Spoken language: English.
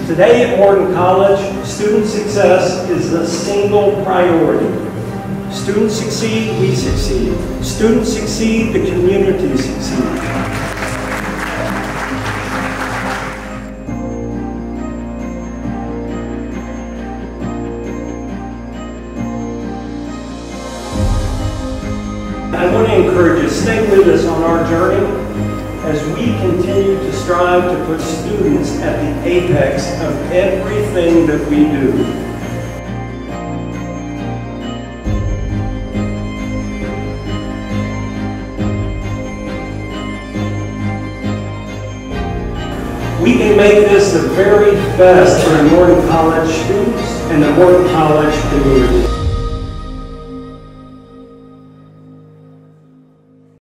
Today at Morton College, student success is the single priority. Students succeed, we succeed. Students succeed, the community succeeds. I want to encourage you, stay with us on our journey as we continue to strive to put students at the apex of everything that we do. We can make this the very best for the Morton College students and the Morton College community.